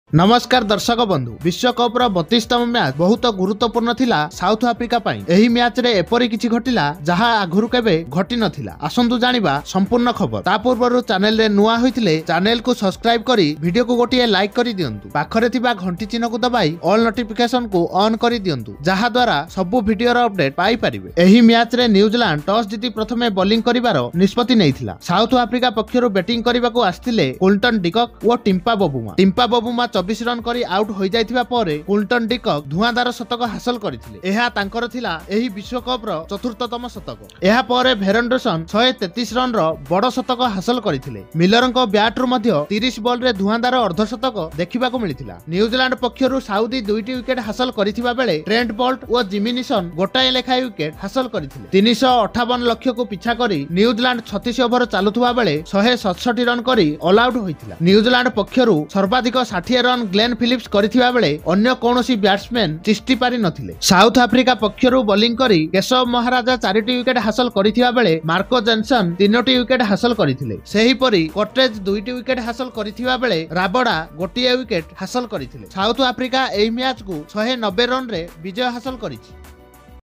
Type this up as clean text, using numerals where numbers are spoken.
नमस्कार दर्शक बंधु विश्वकप 32तम मैच बहुत गुरुत्वपूर्ण थिला साउथ अफ्रीका पई। एही मैच रे एपरि किछि घटिला जहा आगुरु केबे घटि नथिला। आसंतु जानिबा संपूर्ण खबर। ता पूर्वरु चैनल रे नुआ होइथिले चैनल को सब्सक्राइब करी वीडियो को गोटिए लाइक करी दियंतु। पाखरे थिबा घंटी चिन्ह को दबाई ऑल नोटिफिकेशन को ऑन करी दियंतु जहा द्वारा सबु वीडियो रो अपडेट पाई परिबे। एही मैच रे न्यूजीलैंड टॉस जीति प्रथमे बॉलिंग करिवार निष्पत्ति नैथिला। साउथ अफ्रीका पक्षरु बैटिंग करिबाको आस्थिले कुल्टन डिकक और टिम्पा बबुमा 24 रन करी आउट हो जाइथिबा परे कुल्टन डिकक धुआंधार शतक हासिल करथिले। एहा तांकर थिला एही विश्वकप रो चतुर्थतम शतक। एहा परे भेरनडसन 133 रन रो बड़ शतक हासिल करथिले। मिलरଙ୍କ ब्याट रु मध्य 30 बॉल रे धुआंधार अर्धशतक देखिबाको मिलिथिला। न्यूजीलैंड पक्षरु साउदी 2टी विकेट हासिल करथिबा बेले ट्रेंट बोल्ट और जिमी निसन गोटाए लेखाय विकेट हासिल करथिले। 358 लक्ष्य को पिछा करी न्यूजीलैंड 36 ओवर चालुथुबा बेले 167 रन करी ऑल आउट होइथिला। न्यूजीलैंड पक्षरु सर्वाधिक 60 रन ग्लेन फिलिप्स करिथिबा बेले अन्य कोनोसी बैट्समैन चिष्टि पारि नथिले। साउथ अफ्रीका पक्षरु बॉलिंग करी केशव महाराजा 4टी विकेट हासिल करिथिबा बेले मार्को जेनसन 3टी विकेट हासिल करिथिले। सेही परी कॉटेज 2टी विकेट हासिल करिथिबा बेले राबडा गोटिए विकेट हासिल करिथिले। साउथ अफ्रीका एही मैच को 190 रन रे विजय हासिल करिछि।